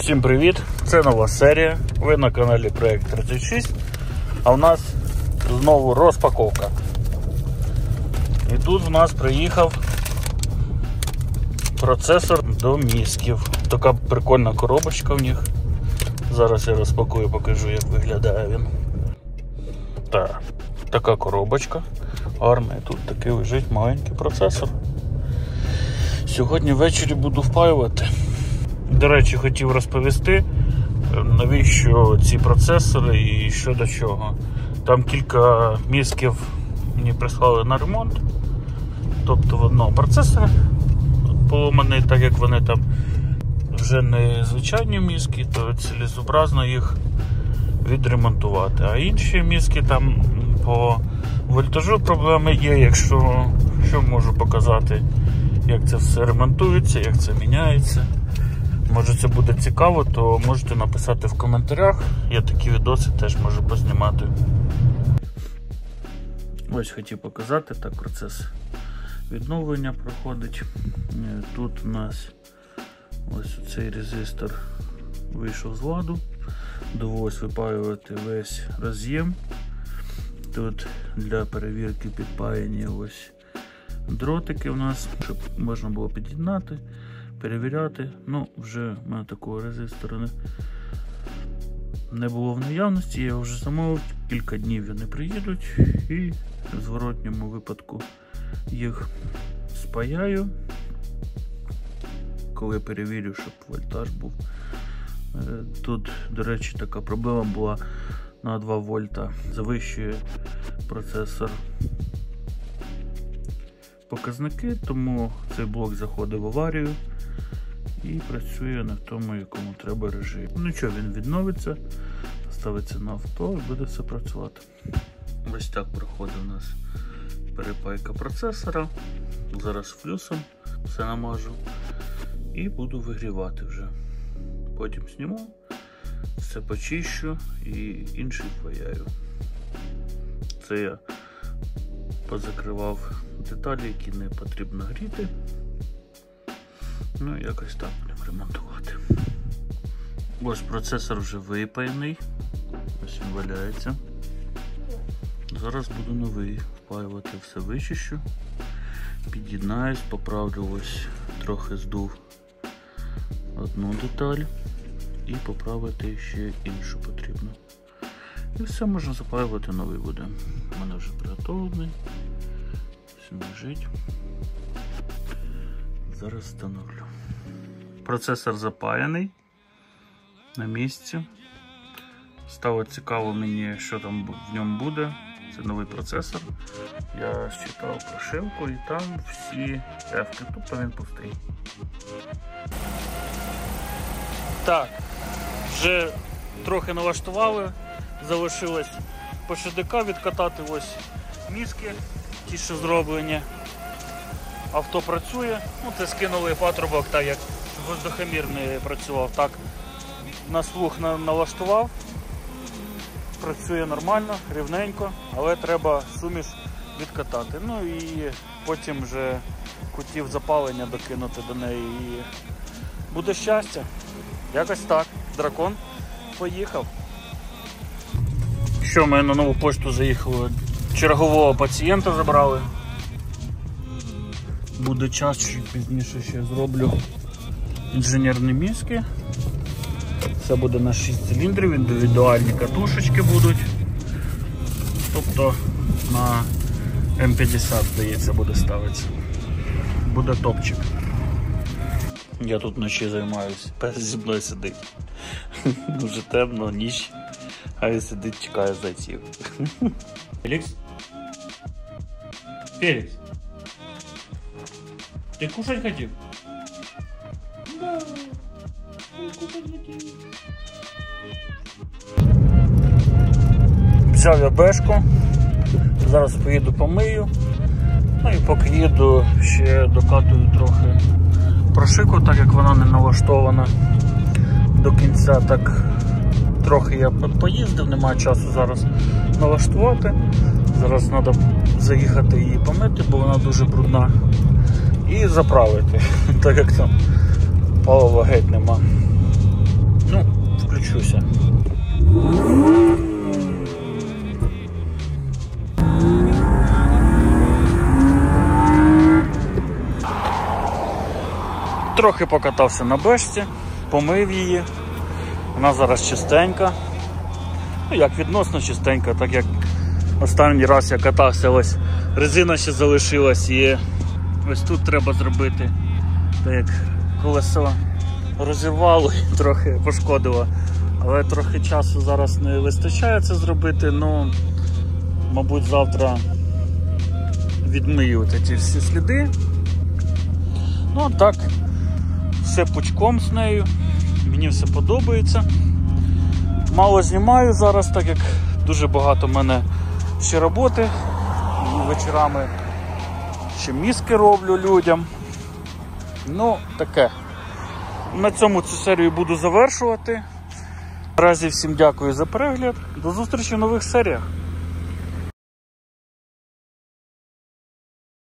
Всім привіт! Це нова серія. Ви на каналі Проект 36. А в нас знову розпаковка. І тут в нас приїхав процесор до місків. Така прикольна коробочка в них. Зараз я розпакую, покажу, як виглядає він. Так, така коробочка. Гарна. І тут такий лежить маленький процесор. Сьогодні ввечері буду впаювати. До речі, хотів розповісти, навіщо ці процесори і що до чого. Там кілька місків мені прислали на ремонт. Тобто в одного процесора поломаний, так як вони там вже не звичайні міски, то цілезобразно їх відремонтувати. А інші міски там по вольтажу проблеми є, якщо що можу показати, як це все ремонтується, як це міняється. Може це буде цікаво, то можете написати в коментарях. Я такі відоси теж можу познімати. Ось хотів показати, так процес відновлення проходить. Тут у нас ось цей резистор вийшов з ладу. Довелось випаювати весь роз'єм. Тут для перевірки підпаяні ось дротики у нас, щоб можна було під'єднати, перевіряти. Ну, вже в мене такого резистора не було в наявності, я його вже замовив, кілька днів вони приїдуть і в зворотньому випадку їх спаяю, коли перевірю, щоб вольтаж був. Тут, до речі, така проблема була, на 2 вольта завищує процесор показники, тому цей блок заходить в аварію і працює не в тому, якому треба режимі. Ну нічого, він відновиться, ставиться на авто і буде все працювати. Ось так проходить у нас перепайка процесора. Зараз флюсом все намажу і буду вигрівати вже. Потім зніму, все почищу і інший впаяю. Це я позакривав деталі, які не потрібно гріти. Ну, якось так будемо ремонтувати. Ось процесор вже випаяний. Ось він валяється. Зараз буду новий впаювати, все вичищу. Під'єднаюсь, поправлю, ось трохи здув одну деталь. І поправити ще іншу потрібно. І все, можна запаювати, новий буде. У мене вже приготовлений. Все лежить. Зараз встановлю. Процесор запаяний на місці. Стало цікаво мені, що там в ньому буде. Це новий процесор. Я считав прошивку і там всі F-ки, тобто він пустий. Так, вже трохи налаштували. Залишилось по ШДК відкатати ось міски, ті, що зроблені. Авто працює, ну це скинули патрубок, так як воздухомір не працював. Так, на слух налаштував, працює нормально, рівненько, але треба суміш відкатати. Ну і потім вже кутів запалення докинути до неї і буде щастя. Якось так, дракон поїхав. Що, ми на нову пошту заїхали, чергового пацієнта забрали. Буде час, чуть пізніше ще зроблю інженерні міски. Це буде на 6 циліндрів, індивідуальні катушечки будуть. Тобто на М50, здається, буде ставитися. Буде топчик. Я тут вночі займаюся, пес зі мною сидить. Дуже темно, ніч, а він сидить, чекає зайців. Фелікс? Фелікс? Ты кушать хотел? Да, кушать хотел. Взяв я бешку, зараз поїду помию, ну і поки їду ще докатую трохи прошику, так як вона не налаштована до кінця, так трохи я поїздив, немає часу зараз налаштувати. Зараз треба заїхати її помити, бо вона дуже брудна. І заправити, так як там палива геть нема. Ну, включуся. Трохи покатався на бешці, помив її. Вона зараз чистенька. Ну, як відносно чистенька, так як останній раз я катався, ось резина ще залишилась і ось тут треба зробити, так як колесо розірвало і трохи пошкодило. Але трохи часу зараз не вистачає це зробити, ну, мабуть, завтра відмию ці всі сліди. Ну, а так, все пучком з нею, мені все подобається. Мало знімаю зараз, так як дуже багато в мене ще роботи. Вечорами ще мізки роблю людям. Ну, таке. На цьому цю серію буду завершувати. Наразі всім дякую за перегляд. До зустрічі в нових серіях.